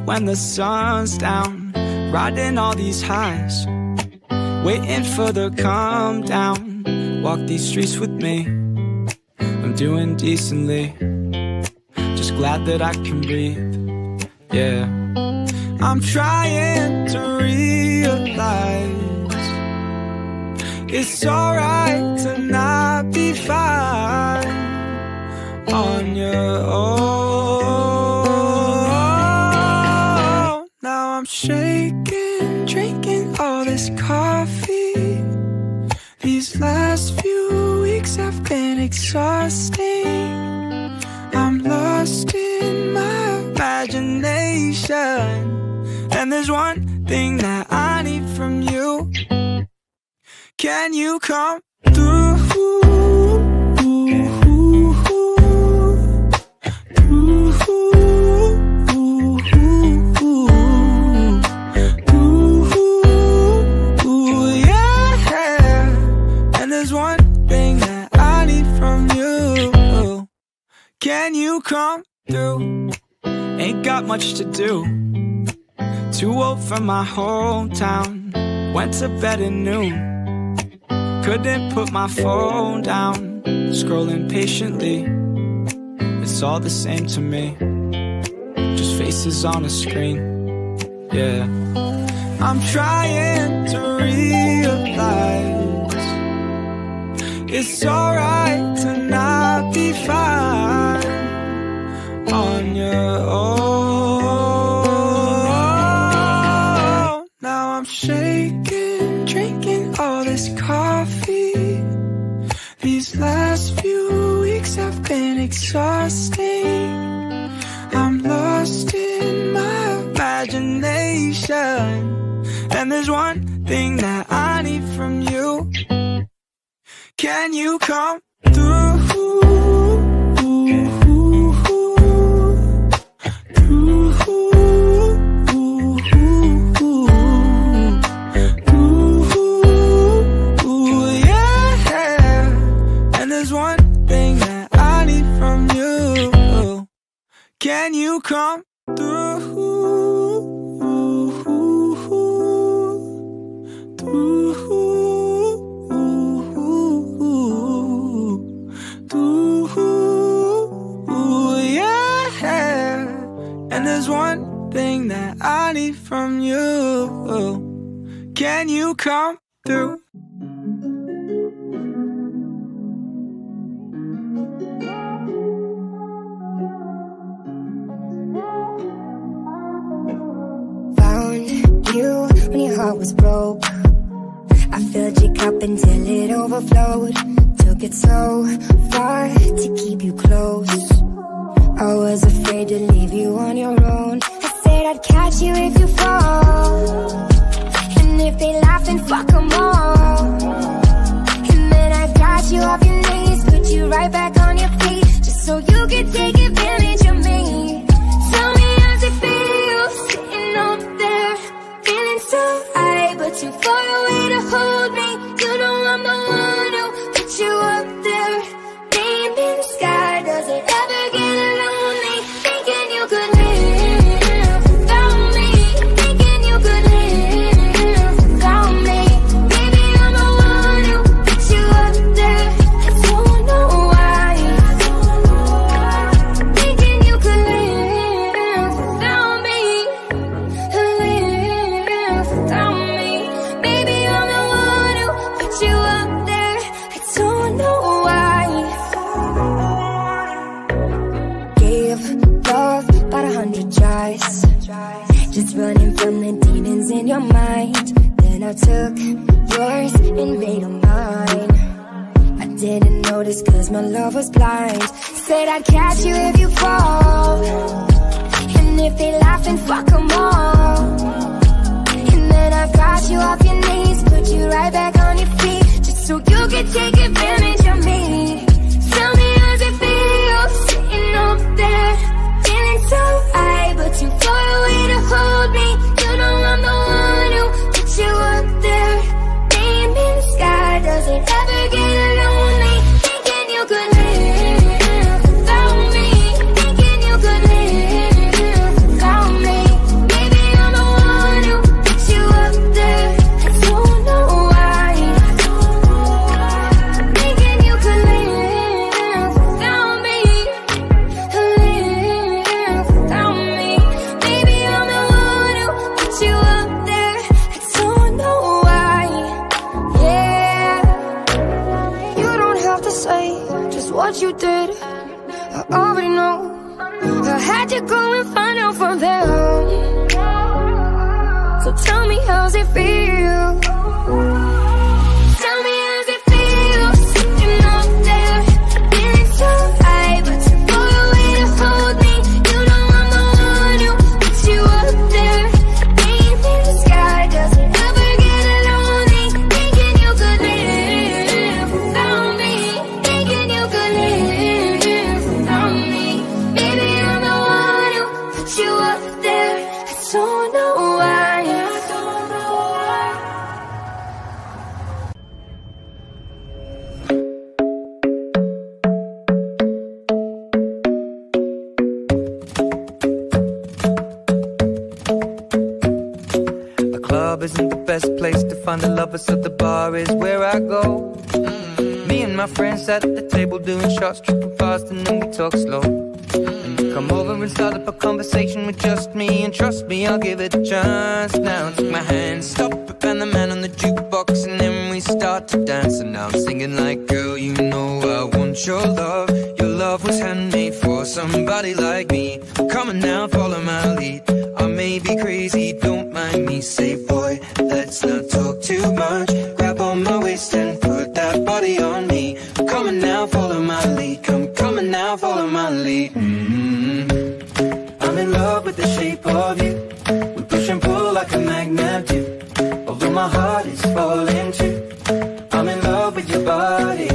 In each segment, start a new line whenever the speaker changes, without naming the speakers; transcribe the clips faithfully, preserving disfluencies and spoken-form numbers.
when the sun's down, riding all these highs, waiting for the calm down. Walk these streets with me, I'm doing decently, just glad that I can breathe, yeah. I'm trying to realize it's alright to not be fine on your own. Now I'm shaking, drinking all this coffee. These last few weeks have been exhausting. I'm lost in my imagination, and there's one thing that I need from you. Can you come through? Can you come through? Ain't got much to do, too old for my hometown. Went to bed at noon, couldn't put my phone down. Scrolling patiently, it's all the same to me, just faces on a screen, yeah. I'm trying to realize it's alright to not be fine on your own. Now I'm shaking, drinking all this coffee. These last few weeks have been exhausting. I'm lost in my imagination, and there's one thing that I need from you. Can you come through? Can you come through? Through, through, yeah. And there's one thing that I need from you. Can you come through?
You when your heart was broke, I filled your cup until it overflowed. Took it so far to keep you close. I was afraid to leave you on your own. I said I'd catch you if you fall, and if they laugh then fuck them all. And then I got you off your knees, put you right back on your feet, just so you could take advantage of me. Tell me how's it feel sitting up there, so high, but too far away to hold me. You know I'm the one who put you up there. Name in the sky, does it ever get lonely? Thinking you could live without me, thinking you could live without me. Maybe I'm the one who put you up there. I don't know why. Thinking you could live without me, live without me. Baby, I'm the one who put you up there. I don't know why. Gave love about a hundred tries, just running from the demons in your mind. Then I took yours and made them mine. I didn't notice cause my love was blind. Said I'd catch you if you fall, and if they laugh then fuck them all. Then I got you off your knees, put you right back on your feet, just so you could take advantage of me. Tell me how's it feel sitting up there, feeling so high, but too far away to hold me. You know I'm the one who put you up there. Name in the sky, does it ever get lonely? Thinking you could live without me, thinking you could live without me. So tell me, how's it feel? Tell me, how's it feel? Sitting up there, feeling so high, but too far away to hold me. You know I'm the one who puts you up there. Beneath the sky doesn't ever get lonely. Thinking you could live without me. Thinking you could live without me. Maybe I'm the one who puts you up there. I don't know why.
Isn't the best place to find a lover, so the bar is where I go. Mm-hmm. Me and my friends sat at the table doing shots, tripping fast, and then we talk slow. Mm-hmm. And you come over and start up a conversation with just me, and trust me, I'll give it a chance. Now take my hand, stop it, and the man on the jukebox, and then we start to dance. And now I'm singing like, girl, you know I want your love. Your love was handmade for somebody like me. Come on now, follow my lead. I may be crazy, don't mind me. Say, boy, let's not talk too much. Grab on my waist and put that body on me. Come on now, follow my lead. Come, come on now, follow my lead. Mm-hmm. I'm in love with the shape of you. We push and pull like a magnet do. Although my heart is falling too. I'm in love with your body.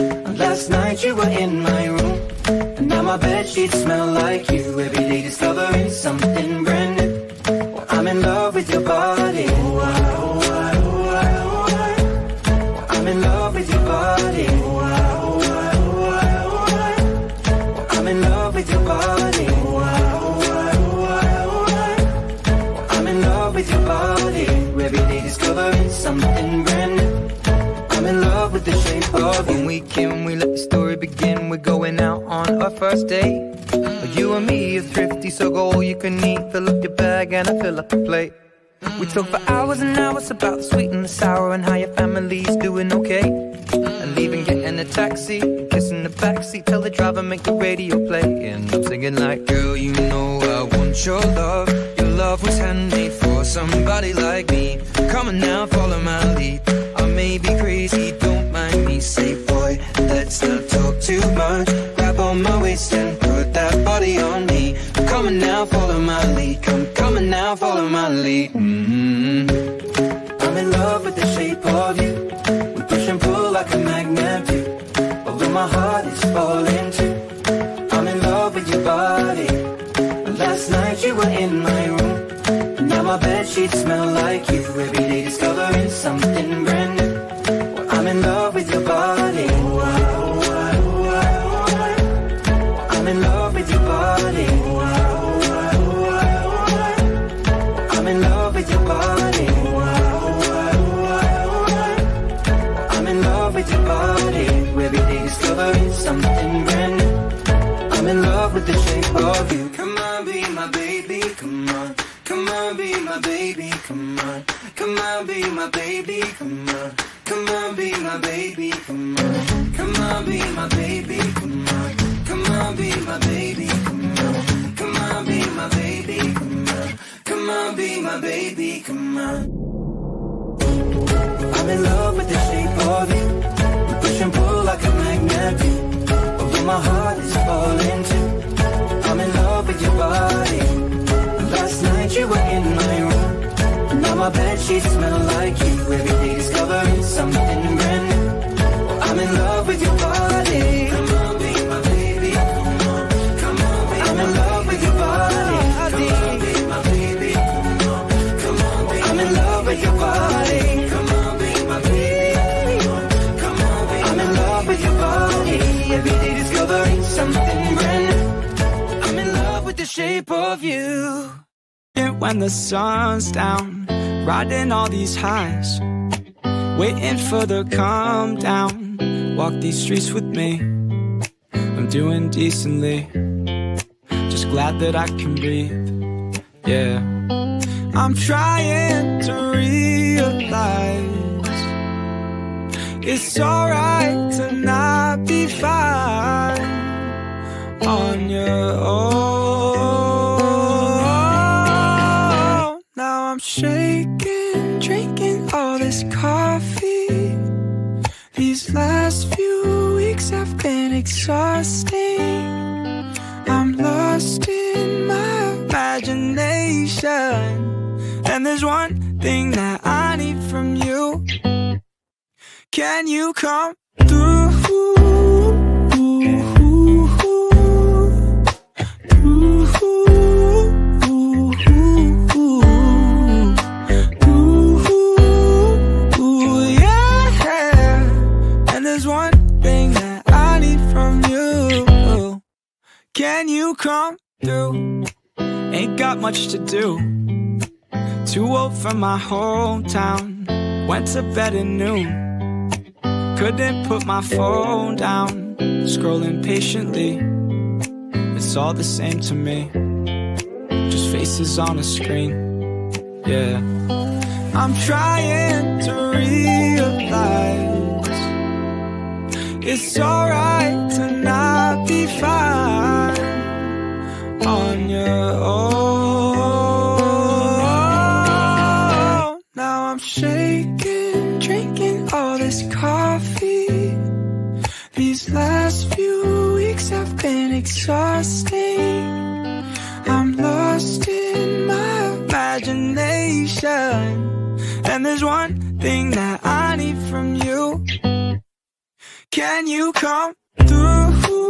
Last night you were in my room, and now my bedsheets smell like you. Every day discovering something brand new. Well, I'm in love with your body. Oh, I, oh, I, oh, I, oh, I. Well, I'm in love with your body. Oh, I, oh, I, oh, I, oh, I. Well, I'm in love with your body. Oh, I, oh, I, oh, I, oh, I. Well, I'm in love with your body. Every day discovering something brand new. I'm in love with the shape of you. When we came, we let the story begin. We're going out on our first date. You and me are thrifty, so go all you can eat. Fill up your bag and I fill up the plate. We talk for hours and hours about the sweet and the sour, and how your family's doing okay. And leaving, getting a taxi, kissing the backseat, tell the driver make the radio play. And I'm singing like, girl, you know I want your love. Your love was handmade for somebody like me. Come on now, follow my lead. I may be crazy, don't mind me. Say, boy, let's not talk too much. Grab on my waist and put that body on me. Come on now, follow my lead. Come, come on now, follow my lead. Mm-hmm. I'm in love with the shape of you. We push and pull like a magnet do. Although my heart is falling too. I'm in love with your body. Last night you were in my room, and now my bedsheets smell like you. Every day discovering something brand new. Well, I'm in love with your body. Oh, I, oh, I, oh, I, oh, I. Well, I'm in love with your body. Oh, I, oh, I, oh, I, oh, I. Well, I'm in love with your body. Oh, I, oh, I, oh, I, oh, I. Well, I'm in love with your body. Every day discovering something brand new. I'm in love with the shape of you. Come on, be my baby, come on. Come on, be my baby, come on. Come on, be my baby, come on. Come on, be my baby, come on. Come on, be my baby, come on. Come on, be my baby, come on. Come on, be my baby, come on. Come on, be my baby, come on. I'm in love with the shape of you. We push and pull like a magnet do. Although my heart is falling too. I'm in love with your body. Last night you were in my room, and now my bedsheets smell like you. Every day discovering something brand new. Well, I'm in love with your body. Come on, be my baby. Come on, come on, be I'm in love with your body. Come on, be my baby. Come on, come on, be I'm in love with your body. Come on, be my baby. Come on, come on, be I'm in love with your body. Every day discovering something brand new. I'm in love with the shape of you. When the sun's down, riding all these highs, waiting for the calm down. Walk these streets with me, I'm doing decently. Just glad that I can breathe, yeah. I'm trying to realize it's alright to not be fine on your own. shaking, drinking all this coffee. These last few weeks have been exhausting. I'm lost in my imagination, and there's one thing that I need from you. Can you come through? Can you come through? Ain't got much to do. Too old for my hometown. Went to bed at noon. Couldn't put my phone down. Scrolling patiently. It's all the same to me. Just faces on a screen. Yeah. I'm trying to realize it's alright to not be fine on your own. Now I'm shaking, drinking all this coffee. These last few weeks have been exhausting. I'm lost in my imagination, and there's one thing that I need from you. Can you come through?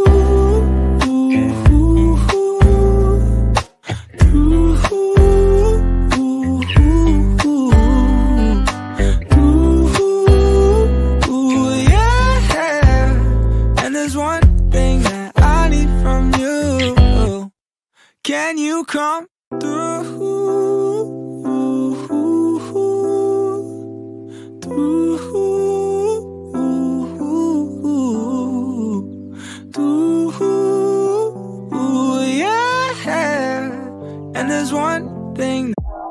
Can you come through? Through, through, yeah. And there's one thing.